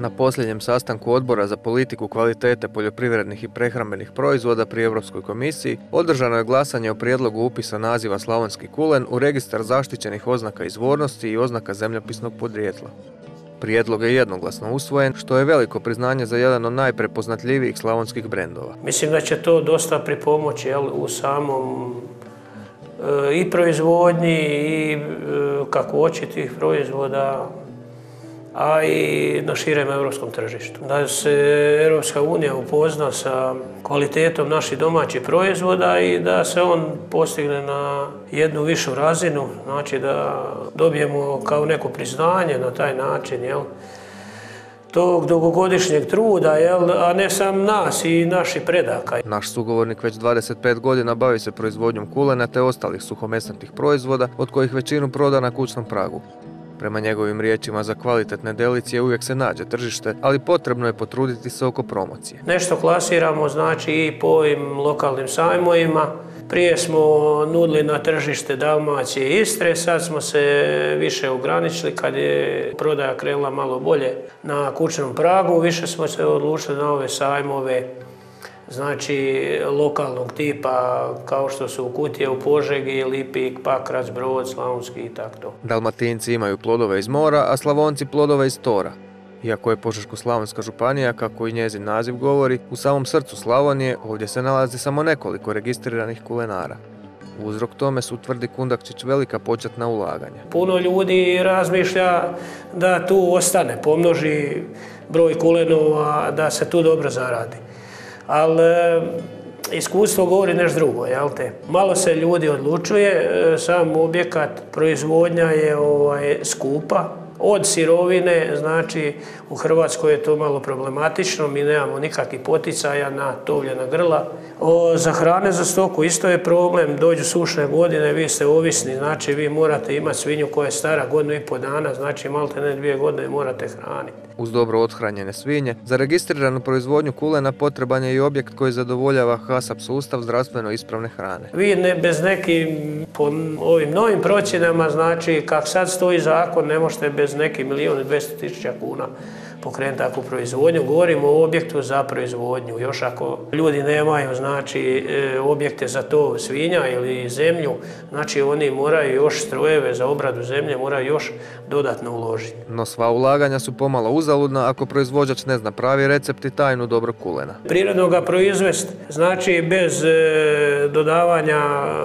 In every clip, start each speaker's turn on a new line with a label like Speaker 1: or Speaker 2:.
Speaker 1: Na posljednjem sastanku Odbora za politiku kvalitete poljoprivrednih i prehrambenih proizvoda pri Europskoj komisiji održano je glasanje o prijedlogu upisa naziva slavonski kulen u registar zaštićenih oznaka izvornosti i oznaka zemljopisnog podrijetla. Prijedlog je jednoglasno usvojen, što je veliko priznanje za jedan od najprepoznatljivijih slavonskih brendova.
Speaker 2: Mislim da će to dosta pripomoći u samom i proizvodnji i kakvoći tih proizvoda, a i na širem europskom tržištu. Da se Europska unija upozna sa kvalitetom naših domaćih proizvoda i da se on postigne na jednu višu razinu, znači da dobijemo kao neko priznanje na taj način, tog dugogodišnjeg truda, a ne sam nas i naših predaka.
Speaker 1: Naš sugovornik već 25 godina bavi se proizvodnjom kulena te ostalih suhomesnatih proizvoda, od kojih većinu proda na kućnom pragu. Prema njegovim riječima, za kvalitetne delicije uvijek se nađe tržište, ali potrebno je potruditi se oko promocije.
Speaker 2: Nešto klasiramo, znači i po ovim lokalnim sajmovima. Prije smo nudili na tržište Dalmacije i Istre, sad smo se više ograničili kad je prodaja krenula malo bolje na kućnom pragu. Više smo se odlučili na ove sajmove, znači lokalnog tipa, kao što su Kutije u Požegi, Lipik, Pakrac, Brod, Slavonski i tako.
Speaker 1: Dalmatinci imaju plodove iz mora, a Slavonci plodove iz tora. Iako je Požeško-slavonska županija, kako i njezin naziv govori, u samom srcu Slavonije, ovdje se nalazi samo nekoliko registriranih kulenara. Uzrok tome su, tvrdi Kundakčić, velika početna ulaganja.
Speaker 2: Puno ljudi razmišlja da tu ostane, pomnoži broj kulenova, da se tu dobro zaradi. Ali iskustvo govori nešto drugo, Malo se ljudi odlučuje, sam objekat, proizvodnja je skupa. Od sirovine, znači u Hrvatskoj je to malo problematično, mi nemamo nikakvih poticaja na tovljena grla. Za hrane za stoku isto je problem, dođu sušne godine, vi ste ovisni, znači vi morate imati svinju koja je stara 1,5 dana, znači malte ne 2 godine morate hraniti.
Speaker 1: Uz dobro othranjene svinje, za registriranu proizvodnju kulena potreban je i objekt koji zadovoljava HACCP sustav zdravstveno ispravne hrane.
Speaker 2: Vi bez nekim, po ovim novim procjenama, znači kak sad stoji zakon, ne možete bez neki 1.200.000 kuna pokrenuti takvu proizvodnju. Govorimo o objektu za proizvodnju. Još ako ljudi nemaju, znači, objekte za to svinja ili zemlju, znači oni moraju još strojeve za obradu zemlje, moraju još dodatno uložiti.
Speaker 1: No sva ulaganja su pomalo uzaludna ako proizvođač ne zna pravi recept i tajnu dobrog kulena.
Speaker 2: Prirodno ga proizvesti, znači bez dodavanja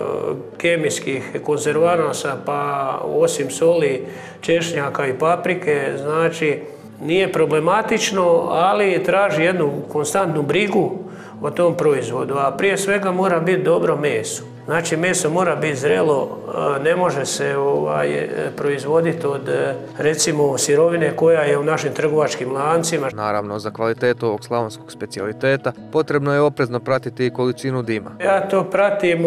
Speaker 2: kemijskih konzervanasa, pa osim soli, češnjaka i paprike, znači nije problematično, ali traži jednu konstantnu brigu o tom proizvodu, a prije svega mora biti dobro meso. Znači meso mora biti zrelo, ne može se proizvoditi od recimo sirovine koja je u našim trgovačkim lancima.
Speaker 1: Naravno, za kvalitetu ovog slavonskog specijaliteta potrebno je oprezno pratiti i količinu dima.
Speaker 2: Ja to pratim,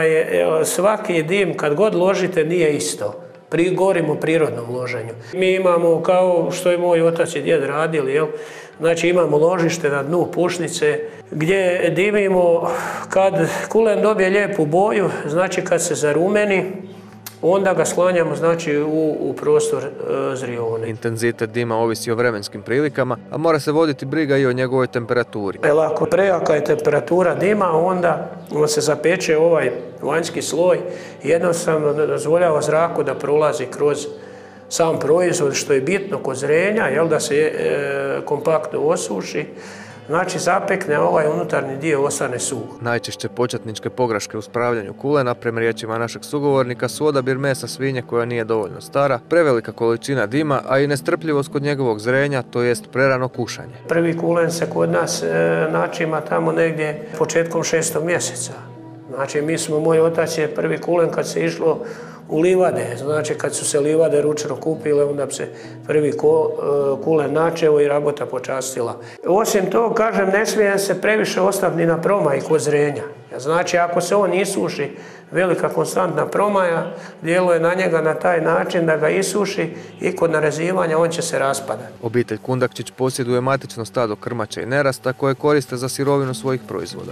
Speaker 2: svaki dim kad god ložite nije isto. Govorimo o prirodnom loženju. Mi imamo, kao što je moj otac i djed radili, znači imamo ložište na dnu pušnice gdje dimimo kad kulen dobije lijepu boju, znači kad se zarumeni, onda ga sklanjamo, znači, u prostor zrione.
Speaker 1: Intenzitet dima ovisi o vremenskim prilikama, a mora se voditi briga i o njegovoj temperaturi.
Speaker 2: Ako prejaka je temperatura dima, onda se zapeče ovaj vanjski sloj i jednostavno dozvoljava zraku da prolazi kroz sam proizvod, što je bitno kod zrenja, da se kompaktno osuši. Znači zapekne, ovaj unutarnji dio ostane suh.
Speaker 1: Najčešće početničke pogreške u spravljanju kulena, prema riječima našeg sugovornika, su odabir mesa svinje koja nije dovoljno stara, prevelika količina dima, a i nestrpljivost kod njegovog zrenja, to jest prerano kušanje.
Speaker 2: Prvi kulen se kod nas načima tamo negdje početkom 6. mjeseca. Znači moj otac je prvi kulen kad se išlo u livade, znači kad su se livade ručno kupile, onda bi se prvi kulen načeo i rabota počastila. Osim toga, kažem, ne smije se previše ostaviti ni na promaj kod zrenja. Znači ako se on isuši, velika konstantna promaja djeluje na njega na taj način da ga isuši i kod narezivanja on će se raspadati.
Speaker 1: Obitelj Kundakčić posjeduje matično stado krmača i nerasta koje koriste za sirovinu svojih proizvoda.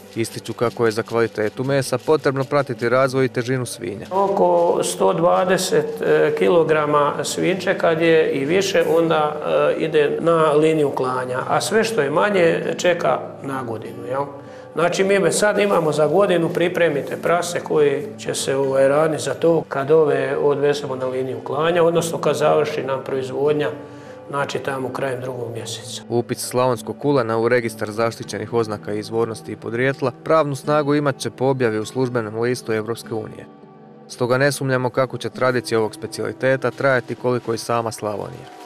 Speaker 1: Ističu kako je za kvalitetu mesa potrebno pratiti razvoj i težinu svinja.
Speaker 2: Oko 120 kg svinče kad je i više, onda ide na liniju klanja, a sve što je manje čeka na godinu. Jel? Znači mi već sad imamo za godinu, pripremite prase koji će se raditi za to kad ove odvezemo na liniju klanja, odnosno kad završi nam proizvodnja, znači tamo krajem 2. mjeseca.
Speaker 1: Upis slavonskog kulena u registar zaštićenih oznaka izvornosti i podrijetla pravnu snagu imat će po objavi u službenom listu Europske unije. Stoga ne sumnjamo kako će tradicija ovog specijaliteta trajati koliko i sama Slavonija.